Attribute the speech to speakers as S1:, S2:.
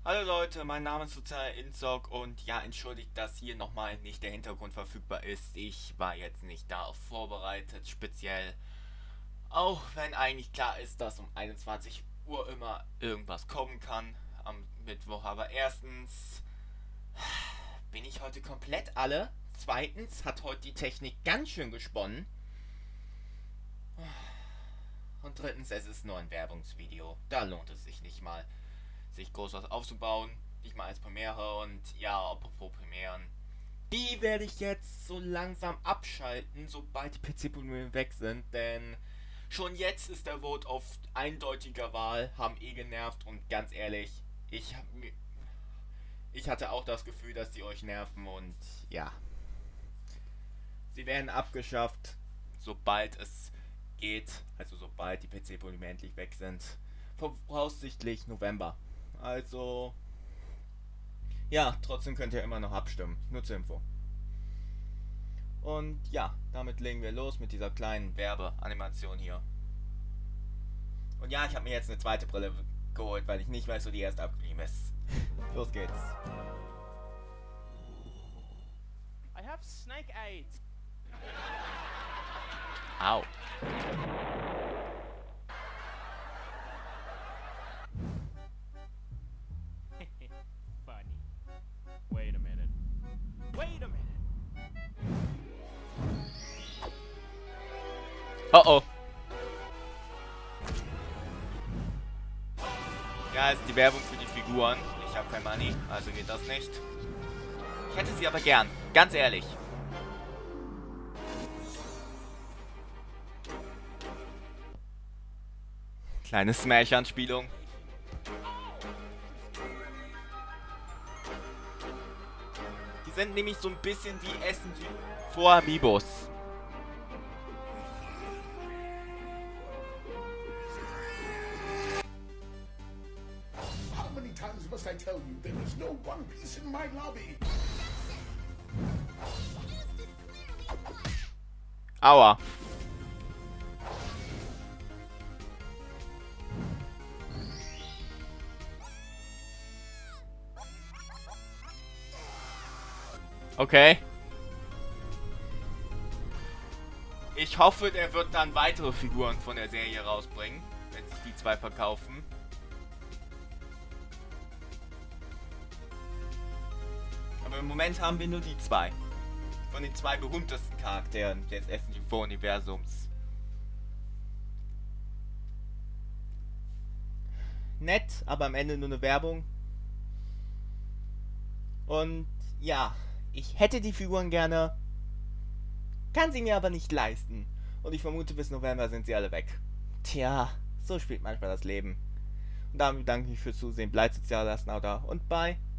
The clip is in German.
S1: Hallo Leute, mein Name ist Sozial Inzog und ja, entschuldigt, dass hier nochmal nicht der Hintergrund verfügbar ist. Ich war jetzt nicht darauf vorbereitet, speziell. Auch wenn eigentlich klar ist, dass um 21 Uhr immer irgendwas kommen kann am Mittwoch. Aber erstens bin ich heute komplett alle. Zweitens hat heute die Technik ganz schön gesponnen. Und drittens, es ist nur ein Werbungsvideo. Da lohnt es sich nicht mal, sich groß was aufzubauen. Nicht mal als Premiere. Und ja, apropos Premieren. Die werde ich jetzt so langsam abschalten, sobald die PC-Probleme weg sind. Denn schon jetzt ist der Vote auf eindeutiger Wahl, haben genervt. Und ganz ehrlich, ich hatte auch das Gefühl, dass die euch nerven. Und ja, sie werden abgeschafft, sobald es geht. Also sobald die PC-Probleme endlich weg sind. Voraussichtlich November. Also, ja, trotzdem könnt ihr immer noch abstimmen. Nur zur Info. Und ja, damit legen wir los mit dieser kleinen Werbeanimation hier. Und ja, ich habe mir jetzt eine zweite Brille geholt, weil ich nicht weiß, wo die erste abgeblieben ist. Los geht's.
S2: I have snake AIDS.
S1: Au.
S2: Funny. Wait a minute. Wait a minute.
S1: Oh oh. Ja, ist die Werbung für die Figuren. Ich habe kein Money, also geht das nicht. Ich hätte sie aber gern, ganz ehrlich. Kleine Smash-Anspielung. Die sind nämlich so ein bisschen wie Essen vor Amiibos.
S3: How many times must I tell you there is no One Piece in my lobby?
S1: Aua. Okay. Ich hoffe, der wird dann weitere Figuren von der Serie rausbringen, wenn sich die zwei verkaufen. Aber im Moment haben wir nur die zwei. Von den zwei berühmtesten Charakteren des SNG4-Universums. Nett, aber am Ende nur eine Werbung. Und ja, ich hätte die Figuren gerne, kann sie mir aber nicht leisten. Und ich vermute, bis November sind sie alle weg. Tja, so spielt manchmal das Leben. Und damit bedanke ich mich fürs Zusehen. Bleibt sozial, lasst ein Auto und bye.